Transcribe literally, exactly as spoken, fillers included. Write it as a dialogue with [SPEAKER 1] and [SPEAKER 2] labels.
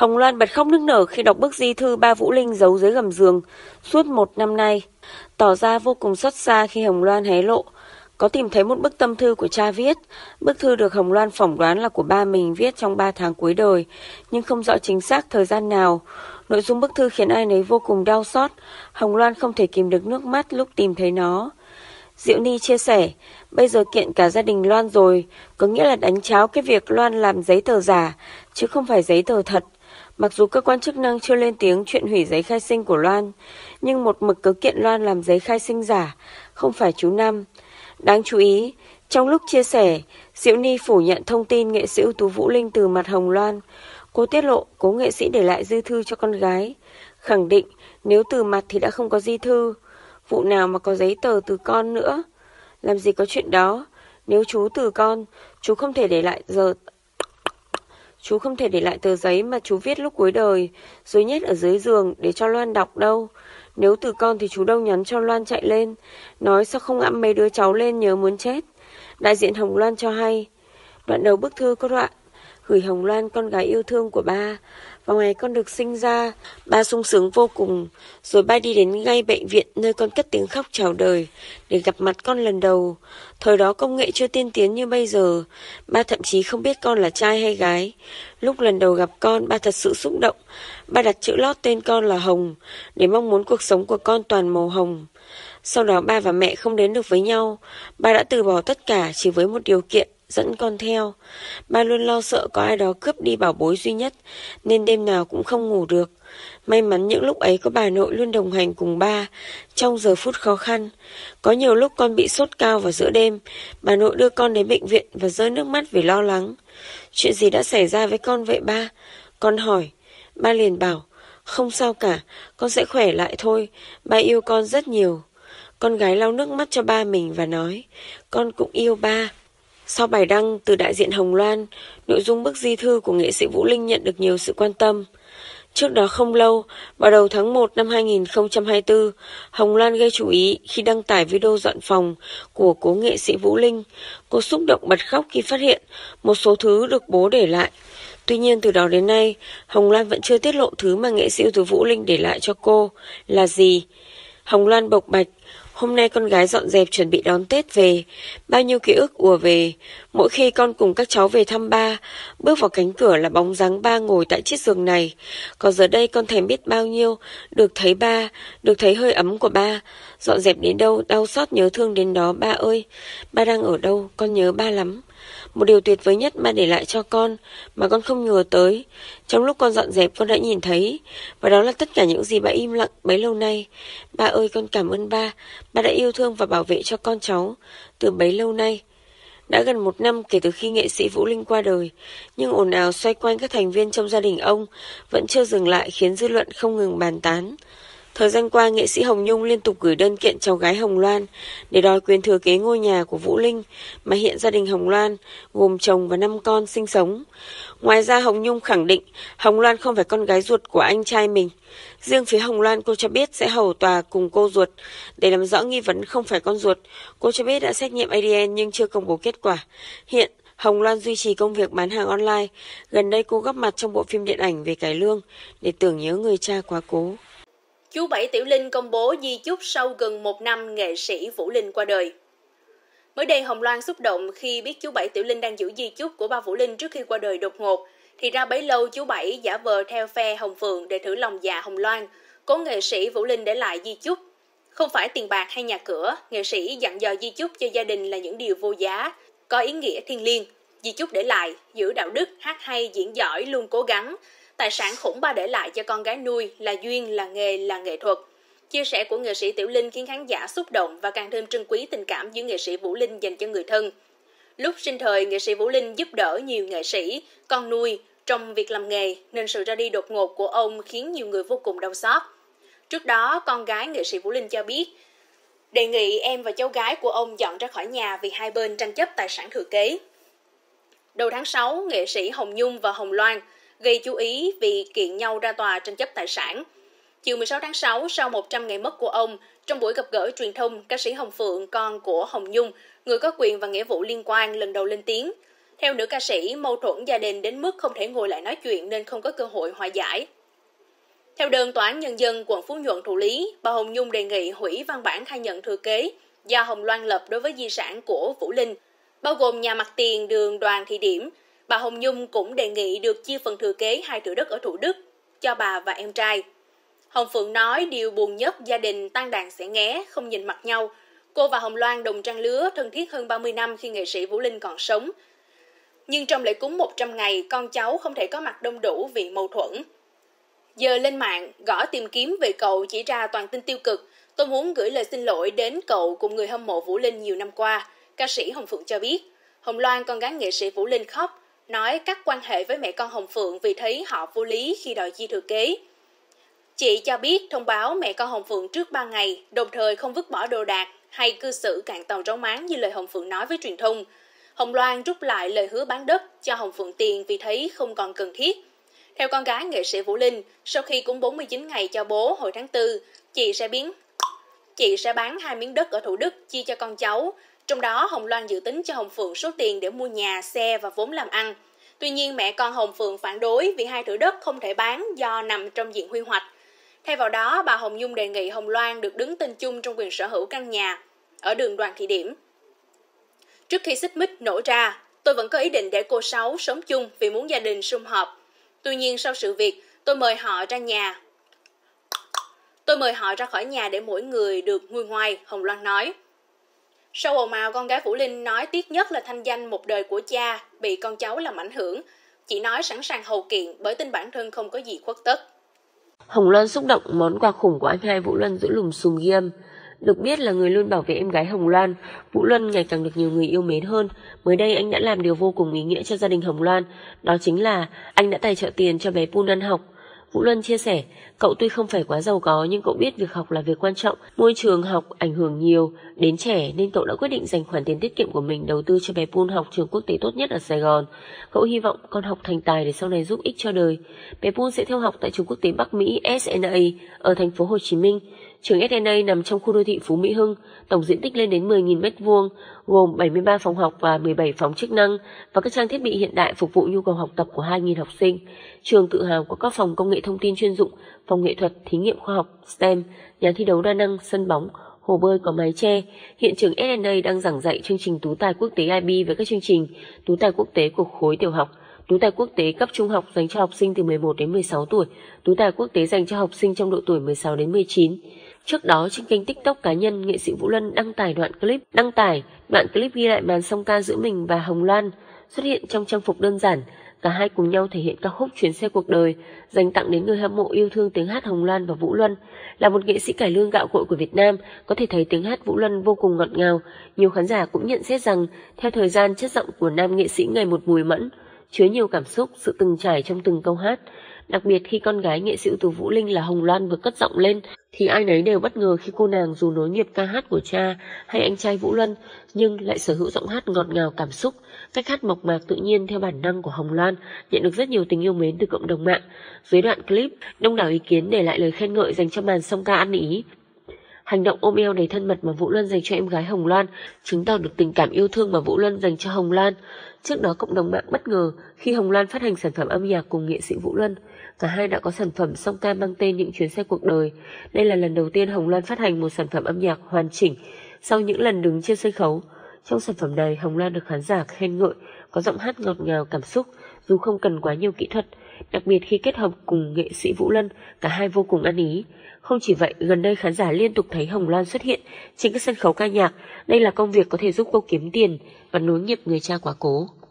[SPEAKER 1] Hồng Loan bật khóc nức nở khi đọc bức di thư ba Vũ Linh giấu dưới gầm giường suốt một năm nay, tỏ ra vô cùng xót xa khi Hồng Loan hé lộ có tìm thấy một bức tâm thư của cha viết. Bức thư được Hồng Loan phỏng đoán là của ba mình viết trong ba tháng cuối đời, nhưng không rõ chính xác thời gian nào. Nội dung bức thư khiến ai nấy vô cùng đau xót. Hồng Loan không thể kìm được nước mắt lúc tìm thấy nó. Diệu Ni chia sẻ, bây giờ kiện cả gia đình Loan rồi, có nghĩa là đánh cháo cái việc Loan làm giấy tờ giả, chứ không phải giấy tờ thật. Mặc dù cơ quan chức năng chưa lên tiếng chuyện hủy giấy khai sinh của Loan, nhưng một mực cứ kiện Loan làm giấy khai sinh giả, không phải chú Năm. Đáng chú ý, trong lúc chia sẻ, Diệu Ni phủ nhận thông tin nghệ sĩ ưu tú Vũ Linh từ mặt Hồng Loan. Cô tiết lộ cố nghệ sĩ để lại di thư cho con gái, khẳng định nếu từ mặt thì đã không có di thư, vụ nào mà có giấy tờ từ con nữa. Làm gì có chuyện đó, nếu chú từ con, chú không thể để lại giờ Chú không thể để lại tờ giấy mà chú viết lúc cuối đời, rồi nhét ở dưới giường để cho Loan đọc đâu. Nếu từ con thì chú đâu nhắn cho Loan chạy lên, nói sao không ẵm mấy đứa cháu lên nhớ muốn chết. Đại diện Hồng Loan cho hay, đoạn đầu bức thư có đoạn, gửi Hồng Loan con gái yêu thương của ba. Vào ngày con được sinh ra, ba sung sướng vô cùng, rồi ba đi đến ngay bệnh viện nơi con cất tiếng khóc chào đời để gặp mặt con lần đầu. Thời đó công nghệ chưa tiên tiến như bây giờ, ba thậm chí không biết con là trai hay gái. Lúc lần đầu gặp con, ba thật sự xúc động. Ba đặt chữ lót tên con là Hồng, để mong muốn cuộc sống của con toàn màu hồng. Sau đó ba và mẹ không đến được với nhau, ba đã từ bỏ tất cả chỉ với một điều kiện, dẫn con theo. Ba luôn lo sợ có ai đó cướp đi bảo bối duy nhất, nên đêm nào cũng không ngủ được. May mắn những lúc ấy có bà nội luôn đồng hành cùng ba trong giờ phút khó khăn. Có nhiều lúc con bị sốt cao vào giữa đêm, bà nội đưa con đến bệnh viện và rơi nước mắt vì lo lắng. Chuyện gì đã xảy ra với con vậy ba? Con hỏi. Ba liền bảo, không sao cả, con sẽ khỏe lại thôi, ba yêu con rất nhiều. Con gái lau nước mắt cho ba mình và nói, con cũng yêu ba. Sau bài đăng từ đại diện Hồng Loan, nội dung bức di thư của nghệ sĩ Vũ Linh nhận được nhiều sự quan tâm. Trước đó không lâu, vào đầu tháng một năm hai nghìn không trăm hai mươi tư, Hồng Loan gây chú ý khi đăng tải video dọn phòng của cố nghệ sĩ Vũ Linh. Cô xúc động bật khóc khi phát hiện một số thứ được bố để lại. Tuy nhiên từ đó đến nay, Hồng Loan vẫn chưa tiết lộ thứ mà nghệ sĩ ưu tú Vũ Linh để lại cho cô là gì. Hồng Loan bộc bạch, hôm nay con gái dọn dẹp chuẩn bị đón Tết về, bao nhiêu ký ức ùa về. Mỗi khi con cùng các cháu về thăm ba, bước vào cánh cửa là bóng dáng ba ngồi tại chiếc giường này. Còn giờ đây con thèm biết bao nhiêu, được thấy ba, được thấy hơi ấm của ba. Dọn dẹp đến đâu, đau xót nhớ thương đến đó ba ơi. Ba đang ở đâu, con nhớ ba lắm. Một điều tuyệt vời nhất ba để lại cho con mà con không ngờ tới. Trong lúc con dọn dẹp con đã nhìn thấy, và đó là tất cả những gì ba im lặng bấy lâu nay. Ba ơi, con cảm ơn ba. Ba đã yêu thương và bảo vệ cho con cháu từ bấy lâu nay. Đã gần một năm kể từ khi nghệ sĩ Vũ Linh qua đời, nhưng ồn ào xoay quanh các thành viên trong gia đình ông vẫn chưa dừng lại, khiến dư luận không ngừng bàn tán. Thời gian qua, nghệ sĩ Hồng Nhung liên tục gửi đơn kiện cháu gái Hồng Loan để đòi quyền thừa kế ngôi nhà của Vũ Linh mà hiện gia đình Hồng Loan gồm chồng và năm con sinh sống. Ngoài ra, Hồng Nhung khẳng định Hồng Loan không phải con gái ruột của anh trai mình. Riêng phía Hồng Loan, cô cho biết sẽ hầu tòa cùng cô ruột để làm rõ nghi vấn không phải con ruột. Cô cho biết đã xét nghiệm a đê en nhưng chưa công bố kết quả. Hiện, Hồng Loan duy trì công việc bán hàng online. Gần đây cô góp mặt trong bộ phim điện ảnh về cải lương để tưởng nhớ người cha quá cố.
[SPEAKER 2] Chú Bảy Tiểu Linh công bố di chúc sau gần một năm nghệ sĩ Vũ Linh qua đời. Mới đây, Hồng Loan xúc động khi biết chú Bảy Tiểu Linh đang giữ di chúc của ba Vũ Linh trước khi qua đời đột ngột. Thì ra bấy lâu chú Bảy giả vờ theo phe Hồng Phượng để thử lòng dạ Hồng Loan. Cố nghệ sĩ Vũ Linh để lại di chúc. Không phải tiền bạc hay nhà cửa, nghệ sĩ dặn dò di chúc cho gia đình là những điều vô giá, có ý nghĩa thiêng liêng. Di chúc để lại, giữ đạo đức, hát hay, diễn giỏi, luôn cố gắng. Tài sản khủng ba để lại cho con gái nuôi là duyên, là nghề, là nghệ thuật. Chia sẻ của nghệ sĩ Tiểu Linh khiến khán giả xúc động và càng thêm trân quý tình cảm giữa nghệ sĩ Vũ Linh dành cho người thân. Lúc sinh thời, nghệ sĩ Vũ Linh giúp đỡ nhiều nghệ sĩ, con nuôi trong việc làm nghề, nên sự ra đi đột ngột của ông khiến nhiều người vô cùng đau xót. Trước đó, con gái nghệ sĩ Vũ Linh cho biết, đề nghị em và cháu gái của ông dọn ra khỏi nhà vì hai bên tranh chấp tài sản thừa kế. Đầu tháng sáu, nghệ sĩ Hồng Nhung và Hồng Loan gây chú ý vì kiện nhau ra tòa tranh chấp tài sản. Chiều mười sáu tháng sáu, sau một trăm ngày mất của ông, trong buổi gặp gỡ truyền thông, ca sĩ Hồng Phượng, con của Hồng Nhung, người có quyền và nghĩa vụ liên quan, lần đầu lên tiếng. Theo nữ ca sĩ, mâu thuẫn gia đình đến mức không thể ngồi lại nói chuyện nên không có cơ hội hòa giải. Theo đơn Tòa án Nhân dân quận Phú Nhuận thụ lý, bà Hồng Nhung đề nghị hủy văn bản khai nhận thừa kế do Hồng Loan lập đối với di sản của Vũ Linh, bao gồm nhà mặt tiền đường Đoàn Thị Điểm. Bà Hồng Nhung cũng đề nghị được chia phần thừa kế hai thửa đất ở Thủ Đức cho bà và em trai. Hồng Phượng nói điều buồn nhất gia đình tan đàn xẻ nghé, không nhìn mặt nhau. Cô và Hồng Loan đồng trang lứa, thân thiết hơn ba mươi năm khi nghệ sĩ Vũ Linh còn sống. Nhưng trong lễ cúng một trăm ngày, con cháu không thể có mặt đông đủ vì mâu thuẫn. Giờ lên mạng, gõ tìm kiếm về cậu chỉ ra toàn tin tiêu cực. Tôi muốn gửi lời xin lỗi đến cậu cùng người hâm mộ Vũ Linh nhiều năm qua. Ca sĩ Hồng Phượng cho biết, Hồng Loan, con gái nghệ sĩ Vũ Linh khóc, nói cắt quan hệ với mẹ con Hồng Phượng vì thấy họ vô lý khi đòi chia thừa kế. Chị cho biết thông báo mẹ con Hồng Phượng trước ba ngày, đồng thời không vứt bỏ đồ đạc hay cư xử cạn tàu trống máng như lời Hồng Phượng nói với truyền thông. Hồng Loan rút lại lời hứa bán đất cho Hồng Phượng tiền vì thấy không còn cần thiết. Theo con gái nghệ sĩ Vũ Linh, sau khi cúng bốn mươi chín ngày cho bố hồi tháng tư, chị sẽ biến chị sẽ bán hai miếng đất ở Thủ Đức chia cho con cháu. Trong đó, Hồng Loan dự tính cho Hồng Phượng số tiền để mua nhà, xe và vốn làm ăn. Tuy nhiên, mẹ con Hồng Phượng phản đối vì hai thửa đất không thể bán do nằm trong diện quy hoạch. Thay vào đó, bà Hồng Nhung đề nghị Hồng Loan được đứng tên chung trong quyền sở hữu căn nhà ở đường Đoàn Thị Điểm. Trước khi xích mích nổ ra, tôi vẫn có ý định để cô Sáu sống chung vì muốn gia đình sum họp. Tuy nhiên sau sự việc, tôi mời họ ra nhà. Tôi mời họ ra khỏi nhà để mỗi người được nguôi ngoai, Hồng Loan nói. Sau ồn ào, con gái Vũ Linh nói tiếc nhất là thanh danh một đời của cha bị con cháu làm ảnh hưởng. Chị nói sẵn sàng hầu kiện bởi tin bản thân không có gì khuất tất.
[SPEAKER 1] Hồng Loan xúc động món quà khủng của anh hai Vũ Luân giữa lùm xùm ghi âm. Được biết là người luôn bảo vệ em gái Hồng Loan, Vũ Luân ngày càng được nhiều người yêu mến hơn. Mới đây anh đã làm điều vô cùng ý nghĩa cho gia đình Hồng Loan, đó chính là anh đã tài trợ tiền cho bé Pun ăn học. Vũ Luân chia sẻ, cậu tuy không phải quá giàu có nhưng cậu biết việc học là việc quan trọng. Môi trường học ảnh hưởng nhiều đến trẻ nên cậu đã quyết định dành khoản tiền tiết kiệm của mình đầu tư cho bé Pun học trường quốc tế tốt nhất ở Sài Gòn. Cậu hy vọng con học thành tài để sau này giúp ích cho đời. Bé Pun sẽ theo học tại trường quốc tế Bắc Mỹ S N A ở thành phố Hồ Chí Minh. Trường S N A nằm trong khu đô thị Phú Mỹ Hưng, tổng diện tích lên đến mười nghìn mét vuông, gồm bảy mươi ba phòng học và mười bảy phòng chức năng và các trang thiết bị hiện đại phục vụ nhu cầu học tập của hai nghìn học sinh. Trường tự hào có các phòng công nghệ thông tin chuyên dụng, phòng nghệ thuật, thí nghiệm khoa học, S T E M, nhà thi đấu đa năng, sân bóng, hồ bơi có mái che. Hiện trường S N A đang giảng dạy chương trình tú tài quốc tế I B với các chương trình tú tài quốc tế của khối tiểu học, tú tài quốc tế cấp trung học dành cho học sinh từ mười một đến mười sáu tuổi, tú tài quốc tế dành cho học sinh trong độ tuổi mười sáu đến mười chín. Trước đó trên kênh TikTok cá nhân, nghệ sĩ Vũ Luân đăng tải đoạn clip đăng tải đoạn clip ghi lại màn song ca giữa mình và Hồng Loan, xuất hiện trong trang phục đơn giản. Cả hai cùng nhau thể hiện ca khúc Chuyến xe cuộc đời, dành tặng đến người hâm mộ yêu thương tiếng hát Hồng Loan và Vũ Luân. Là một nghệ sĩ cải lương gạo cội của Việt Nam, có thể thấy tiếng hát Vũ Luân vô cùng ngọt ngào. Nhiều khán giả cũng nhận xét rằng, theo thời gian, chất giọng của nam nghệ sĩ ngày một mùi mẫn, chứa nhiều cảm xúc, sự từng trải trong từng câu hát. Đặc biệt khi con gái nghệ sĩ ưu tú Vũ Linh là Hồng Loan vừa cất giọng lên, thì ai nấy đều bất ngờ khi cô nàng dù nối nghiệp ca hát của cha hay anh trai Vũ Luân, nhưng lại sở hữu giọng hát ngọt ngào cảm xúc, cách hát mộc mạc tự nhiên theo bản năng của Hồng Loan, nhận được rất nhiều tình yêu mến từ cộng đồng mạng. Dưới đoạn clip, đông đảo ý kiến để lại lời khen ngợi dành cho màn song ca ăn ý. Hành động ôm eo đầy thân mật mà Vũ Luân dành cho em gái Hồng Loan chứng tỏ được tình cảm yêu thương mà Vũ Luân dành cho Hồng Loan. Trước đó cộng đồng mạng bất ngờ khi Hồng Loan phát hành sản phẩm âm nhạc cùng nghệ sĩ Vũ Luân. Cả hai đã có sản phẩm song ca mang tên Những chuyến xe cuộc đời. Đây là lần đầu tiên Hồng Loan phát hành một sản phẩm âm nhạc hoàn chỉnh sau những lần đứng trên sân khấu. Trong sản phẩm này, Hồng Loan được khán giả khen ngợi có giọng hát ngọt ngào cảm xúc dù không cần quá nhiều kỹ thuật. Đặc biệt khi kết hợp cùng nghệ sĩ Vũ Luân, cả hai vô cùng ăn ý. Không chỉ vậy, gần đây khán giả liên tục thấy Hồng Loan xuất hiện trên các sân khấu ca nhạc. Đây là công việc có thể giúp cô kiếm tiền và nối nghiệp người cha quá cố.